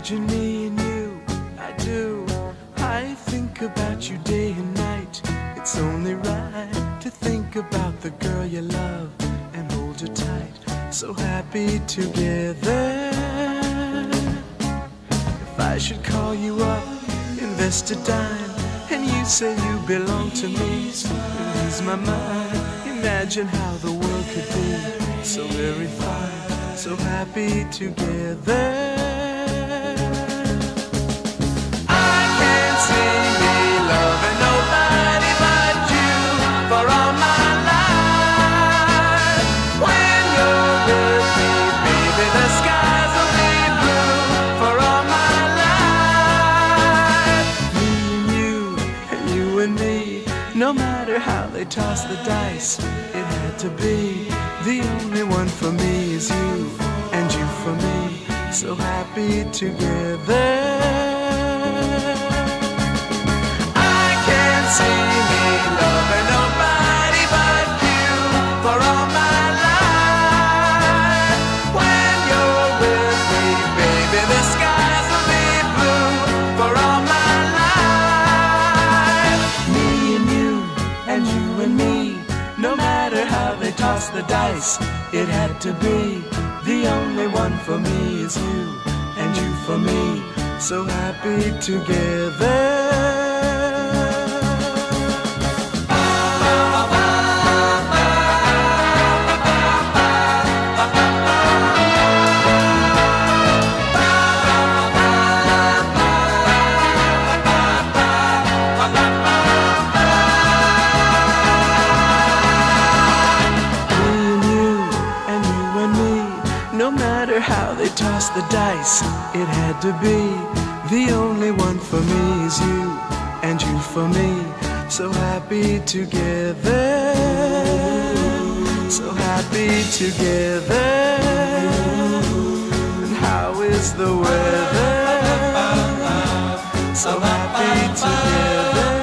Imagine me and you, I do. I think about you day and night. It's only right to think about the girl you love and hold her tight. So happy together. If I should call you up, invest a dime, and you say you belong to me, lose my mind. Imagine how the world could be so very fine, so happy together. I can't see me loving nobody but you for all my life. When you're with me, baby, the skies will be blue for all my life. Me and you and me, no matter how they toss the dice, it had to be. The only one for me is you, and you for me, so happy together. I can't see me loving nobody but you for all my life. When you're with me, baby, the skies will be blue for all my life. Me and me, no matter how they toss the dice, it had to be. The only one for me is you, and you for me, so happy together. No matter how they toss the dice, it had to be. The only one for me is you, and you for me, so happy together. So happy together. And how is the weather? So happy together.